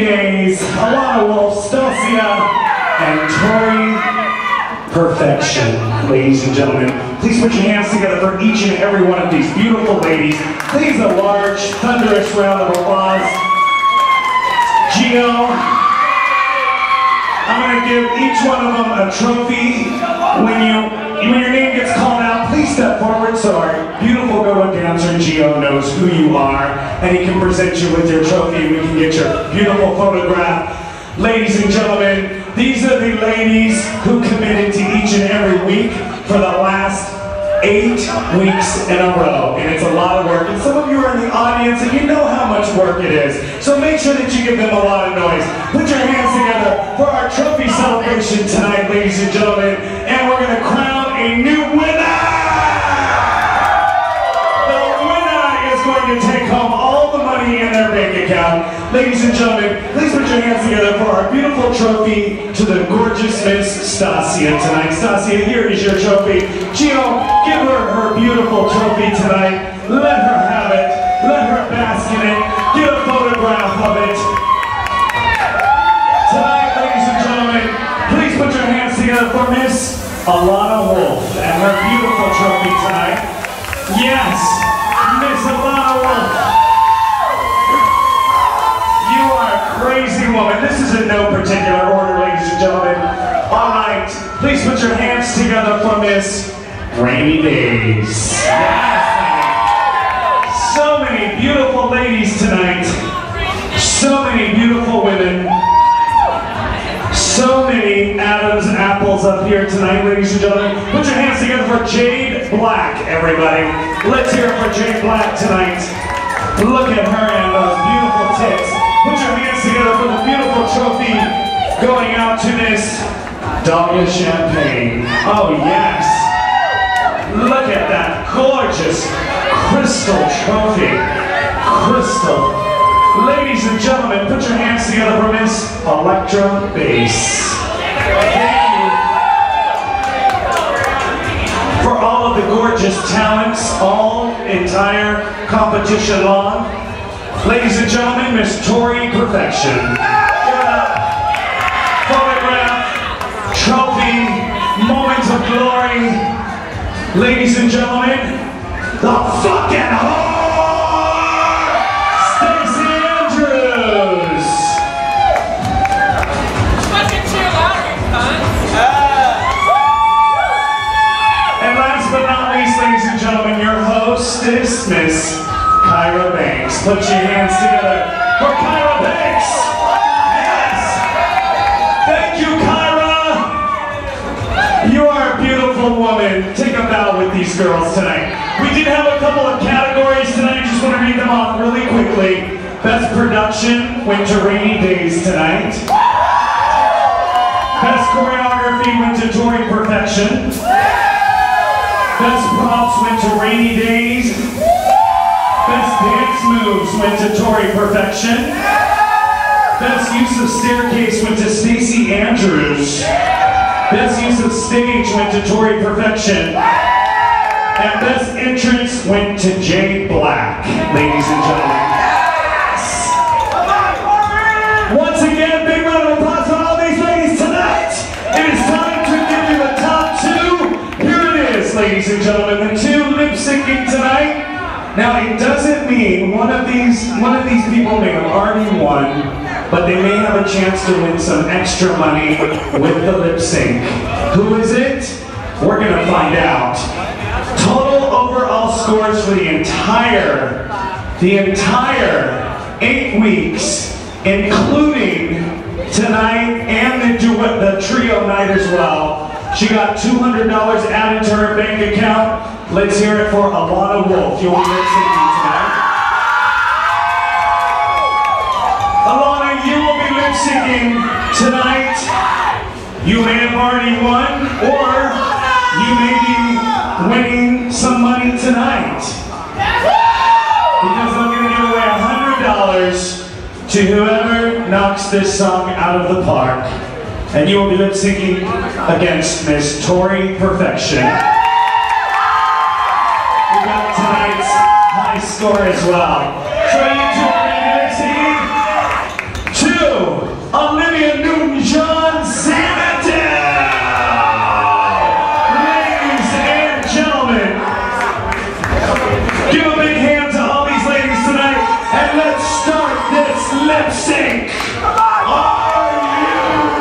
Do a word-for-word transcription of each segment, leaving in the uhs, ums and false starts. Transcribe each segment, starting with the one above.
Days, Alana Wolf, Stasia, and Tori Perfection. Ladies and gentlemen, please put your hands together for each and every one of these beautiful ladies. Please a large, thunderous round of applause. Gio, I'm going to give each one of them a trophy. When you, when your name gets called out, please step forward so our beautiful go-go dancer Gio knows who you are, and he can present you with your trophy and we can get your beautiful photograph. Ladies and gentlemen, these are the ladies who committed to each and every week for the last eight weeks in a row. And it's a lot of work. And some of you are in the audience and you know how much work it is. So make sure that you give them a lot of noise. Put your hands together for our trophy celebration tonight, ladies and gentlemen. And we're going to crown a new winner! The winner is going to take home all the money in their bank account. Ladies and gentlemen, please put your hands together for our beautiful trophy to the gorgeous Miss Stasia tonight. Stasia, here is your trophy. Gio, give her her beautiful trophy tonight. Let her have it. Let her bask in it. Get a photograph of it. Tonight, ladies and gentlemen, please put your hands together for Miss Alana Wolf and her beautiful trophy tonight. Yes, Miss Alana Wolf. Crazy woman. This is in no particular order, ladies and gentlemen. All right, please put your hands together for Miss Rainy Days. Yes. So many beautiful ladies tonight. So many beautiful women. So many Adam's apples up here tonight, ladies and gentlemen. Put your hands together for Jade Black, everybody. Let's hear it for Jade Black tonight. Look at her and those beautiful tits. Put your hands together for the beautiful trophy going out to Miss Dahlia Champagne. Oh yes. Look at that gorgeous crystal trophy. Crystal. Ladies and gentlemen, put your hands together for Miss Electra Bass. Thank you for all of the gorgeous talents, all entire competition long. Ladies and gentlemen, Miss Tori Perfection. Give it up. Photograph, trophy, moment of glory. Ladies and gentlemen, the fucking whore, Stacey Andrews. Fucking chill out, you cunt. And last but not least, ladies and gentlemen, your hostess, Miss Kyra Banks. Put your hands together for Kyra Banks. Yes. Thank you, Kyra. You are a beautiful woman. Take a bow with these girls tonight. We did have a couple of categories tonight. I just want to read them off really quickly. Best production went to Rainy Days tonight. Best choreography went to Tori Perfection. Best props went to Rainy Days. Best dance moves went to Tori Perfection. Best use of staircase went to Stacey Andrews. Best use of stage went to Tori Perfection. And best entrance went to Jade Black, ladies and gentlemen. Yes. Once again, big round of applause for all these ladies tonight. It is time to give you the top two. Here it is, ladies and gentlemen, the two lip syncing tonight. Now it doesn't mean one of these one of these people may have already won, but they may have a chance to win some extra money with the lip sync. Who is it? We're gonna find out. Total overall scores for the entire, the entire eight weeks, including tonight and the duet, the trio night as well. She got two hundred dollars added to her bank account. Let's hear it for Alana Wolf. You'll be lip syncing tonight. Alana, you will be lip syncing tonight. You may have already won, or you may be winning some money tonight. Because I'm going to give away one hundred dollars to whoever knocks this song out of the park. And you will be lip syncing against Miss Tori Perfection. We got tonight's high score as well. Three, two, lip syncing. Two. lip sync. Are you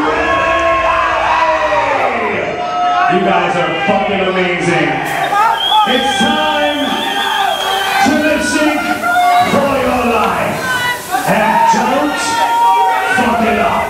ready? You guys are fucking amazing. It's time to lip sync for your life. And don't fuck it up.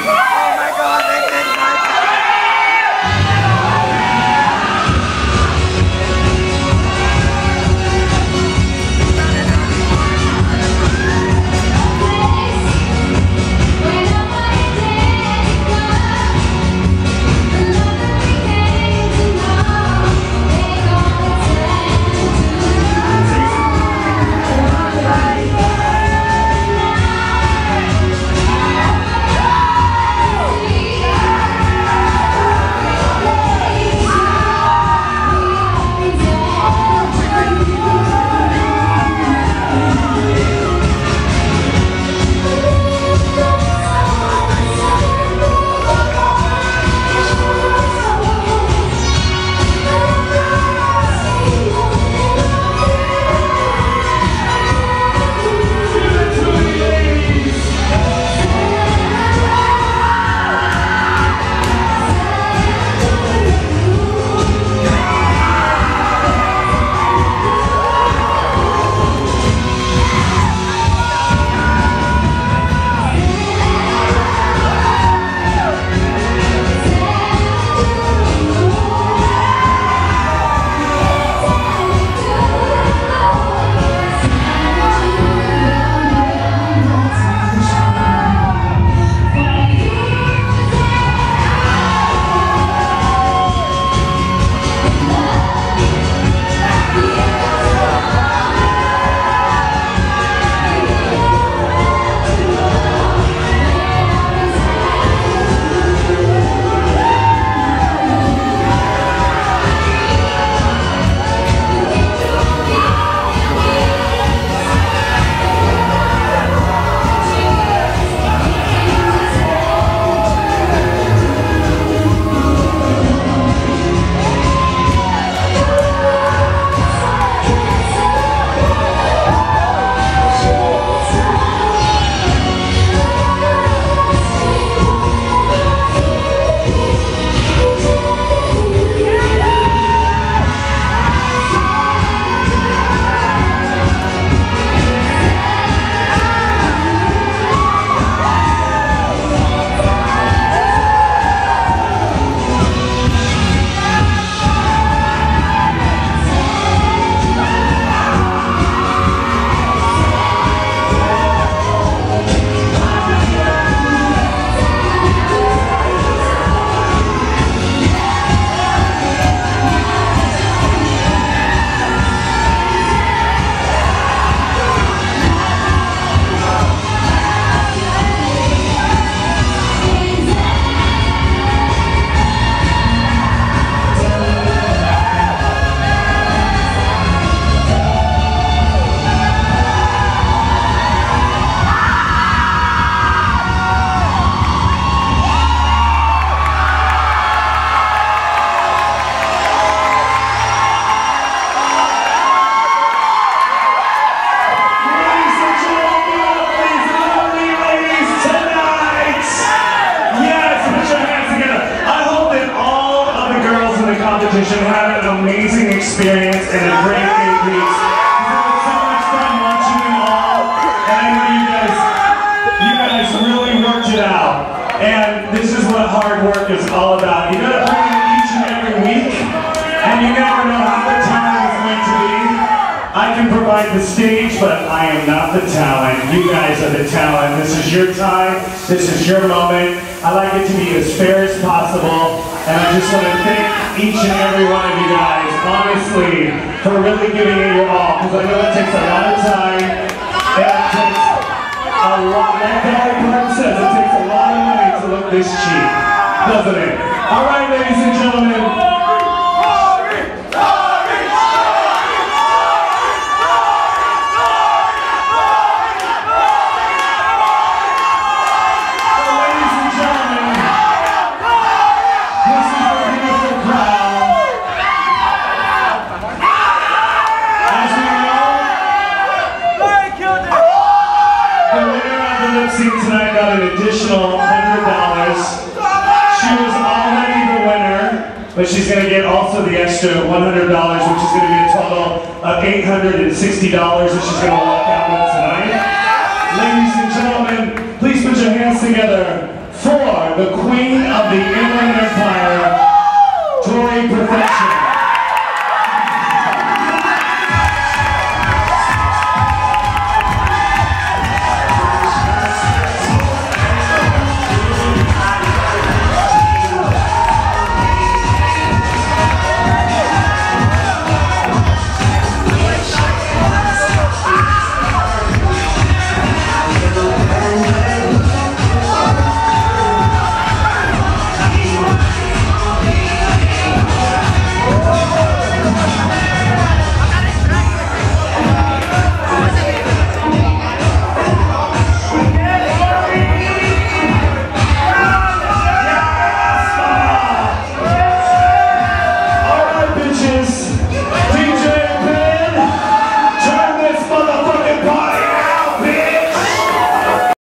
Had an amazing experience and a great eight weeks. It was so much fun watching you all, and I know you guys, you guys really worked it out. And this is what hard work is all about. You gotta put in each and every week, and you never know how the talent is meant to be. I can provide the stage, but I am not the talent. You guys are the talent. This is your time. This is your moment. I like it to be as fair as possible, and I just want to thank each and every one of you guys, honestly, for really giving it your all, because I know it takes a lot of time, and it takes a lot, like Dolly Parton says, it takes a lot of money to look this cheap, doesn't it? All right, ladies and gentlemen. lip-sync tonight got an additional one hundred dollars. She was already the winner, but she's going to get also the extra one hundred dollars, which is going to be a total of eight hundred sixty dollars that she's going to walk out with tonight. Ladies and gentlemen, please put your hands together for the Queen of the Inland Empire, Tori Perfection.